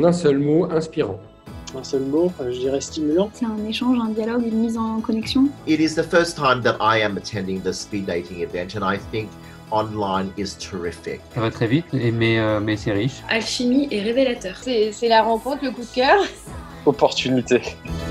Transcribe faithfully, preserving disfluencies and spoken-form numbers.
En un seul mot, inspirant. Un seul mot, je dirais stimulant. C'est un échange, un dialogue, une mise en connexion. It is the first time that I am attending the speed dating event and I think online is terrific. Ça va très vite, mais, euh, mais c'est riche. Alchimie et révélateur. C'est, c'est la rencontre, le coup de cœur. Opportunité.